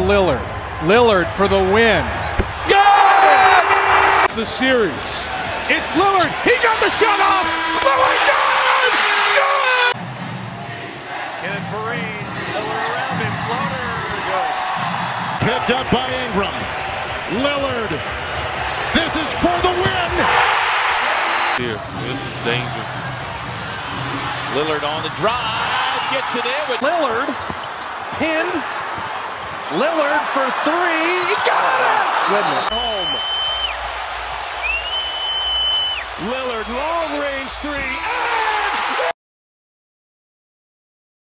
Lillard. Lillard for the win. Got it! The series. It's Lillard. He got the shot off. Lillard got it! Good! Kenneth Farine. Lillard around him. Floater. Good. Picked up by Ingram. Lillard. This is for the win. Here, this is dangerous. Lillard on the drive, gets it in with Lillard pinned. Lillard for three. He got it! Goodness. Home. Lillard, long range three.